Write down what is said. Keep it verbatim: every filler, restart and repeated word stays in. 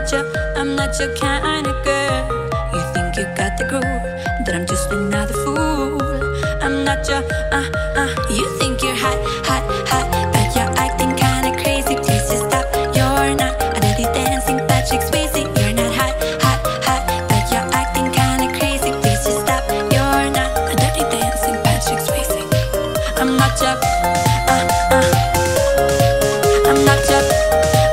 not your, I'm not your kind of girl. You think you got the groove, that I'm just another fool. I'm not your, uh, uh, you think you're hot, hot, hot, but you're acting kinda crazy. Please just stop, you're not a dirty dancing Patrick Swayze. You're not hot, hot, hot, but you're acting kinda crazy. Please just stop, you're not a dirty dancing Patrick Swayze. I'm not your, uh, uh, I'm not your